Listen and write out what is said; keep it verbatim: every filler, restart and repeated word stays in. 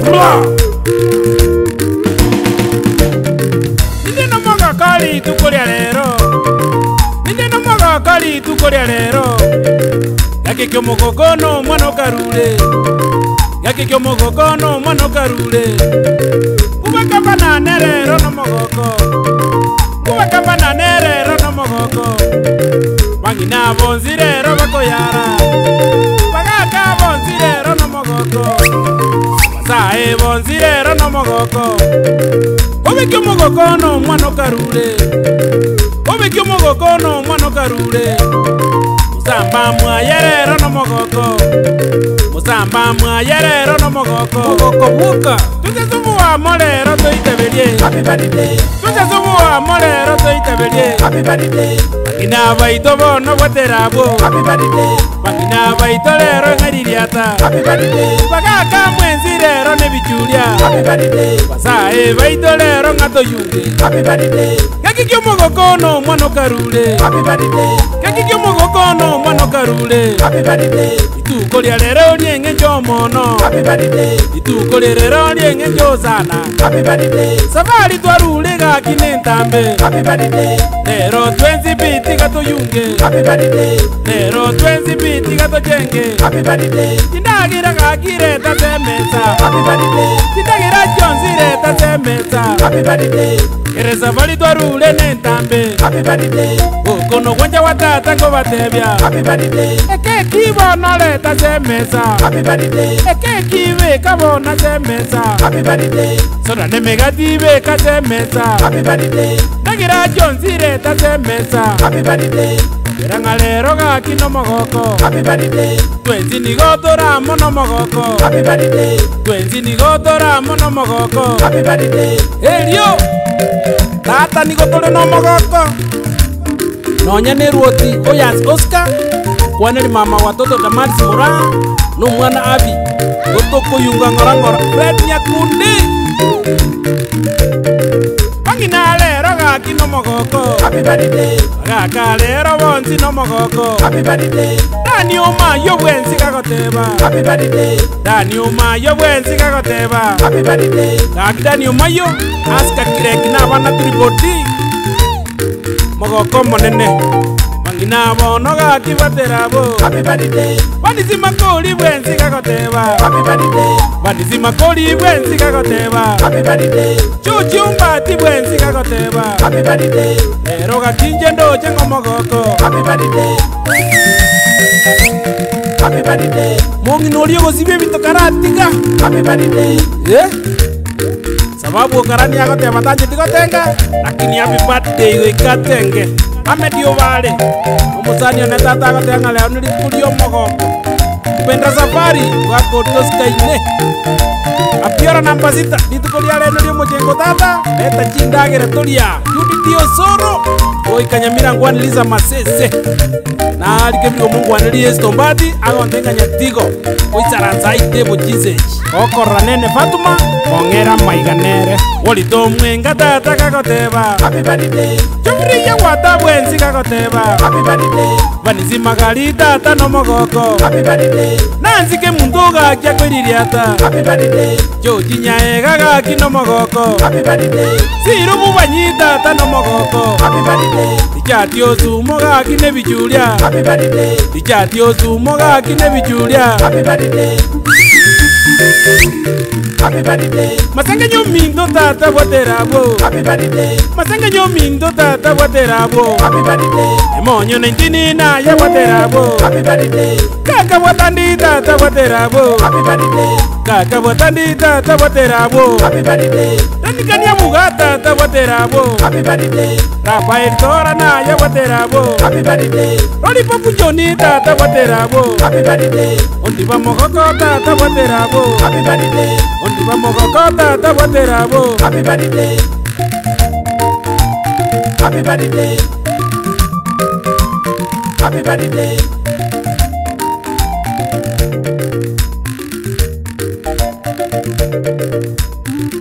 Ninde no moga kali tu korea lero. Ninde no moga kali tu korea lero. Yake kyo mogogono mwana karule. Yake kyo mogogono mwana karule. Kuba kamba nane lero no mogoko. Kuba kamba nane lero no mogoko. Wangina bonzi lero bakoyara. Bagaka bonzi lero no mogoko. Sae bonzi lero no mogoko. Obe kyo mogogono mwana karule. Obe kyo mogogono mwana karule. Musamba mwayerero no mogoko. Musamba mwayerero no mogoko. Mogoko buka. Tuje zumu wa molero to itebelie. Happy birthday. Tuje zumu wa molero to itebelie. Happy birthday. Bagina baito bono boterabo. Happy birthday. Bagina baito lero ngaririata. Happy birthday. Bagaka mwenzi lero ne bichulia. Happy birthday. Basae baito lero ngato yunge. Happy birthday. Kaki kyo mogoko no mwana karule. Happy birthday. Kaki kyo mogoko no mwana karule. Happy birthday. Ituko lya lero lyenge njomono. Happy birthday. Ituko lya lero lyenge njozana. Happy birthday. Safari twarule ga kinentambe. Happy birthday. Lero twenty biti gato yunge. Happy birthday. Lero twenty biti gato jenge. Happy birthday. Tindagira ga kireta semesa. Happy birthday. Tindagira jonzire ta semesa. Happy birthday. Ere safari twarule nentambe. Happy birthday. Okono kwanja watata ngo batebya. Happy birthday. Eke kibo nole ta semesa. Happy birthday. Eke kibe kabona semesa. Happy birthday. Soda nemegatibe ka semesa. Happy birthday. Dagira jonzire ta semesa. Happy birthday. Eranga lero ga kino mogoko. Happy birthday. Twenzi ni gotora mono mogoko. Happy birthday. Twenzi ni gotora mono mogoko. Happy birthday. Elio. Tata ni gotore no mogoko. Nonya ne ruoti oyas Oscar. Kwane ni mama watoto Damari Simura. No mwana Abi. Gotoko yunga ngora ngora. Fred Nyakundi. Pangina lero ga kino mogoko. Happy birthday. Ga lero bonzi no mogoko. Happy birthday. Dani oma yo bwenzi kagoteba. Happy birthday. Dani oma yo bwenzi kagoteba. Happy birthday. Ga Dani oma yo aska kireki na bana tripodi. Mogoko monene. Mangina bono ga kibaterabo. Happy birthday. Banizi makoli bwenzi kagoteba. Happy birthday. Banizi makoli bwenzi kagoteba. Happy birthday. Chuchumba ti bwenzi kagoteba. Happy birthday. Lero ga kinje ndo chengo mogoko. Happy birthday. Happy birthday. Mongi nolio gosibe bito karatika. Happy birthday. Eh? Sababu karani yako te batanje tikotenga. Lakini happy birthday we katenge. Amedio vale. Umusani ona tata yako te ngale onuli kulio mogoko. Kupenda safari wako toska ine. Apiora namba sita ditukolia leno lio mojengo tata. Leta chindagere tolia. Judith Osoro. Oi kanyamira ngwani Liza Masese. Na alikebiko Mungu aneli estombati agondenga nyatigo. Oi saranza itebo Jesus. Okora nene Fatuma ongera maiganere. Woli domwenga tata kakoteba. Happy birthday. Chumri ya wata bwenzi kakoteba. Happy birthday. Vanizi magali tata no mogoko. Happy birthday. Nanzi ke mundoga kya kwiririata. Happy birthday. Joji nyaega ga kino mogoko. Happy birthday. Siru bubanyi tata no mogoko. Happy birthday. Tichati osumo ga kine bijulia. Happy birthday. Tichati osumo ga kine bijulia. Happy birthday. Happy birthday. Masanga nyomindo tata waterabo. Happy birthday. Masanga nyomindo tata waterabo. Happy birthday. Emonyo nineteen na ya waterabo. Happy birthday. Kaka watandi tata waterabo. Happy birthday. Kaka watandi tata waterabo. Happy birthday. Tanikania mugata tata waterabo. Happy birthday. Rafael Tora na ya waterabo. Happy birthday. Roli papu Johnny tata waterabo. Happy birthday. Ondi bamogoko tata waterabo. Happy birthday. Ondi bamogoko tata waterabo. Happy birthday. Happy birthday. Happy birthday.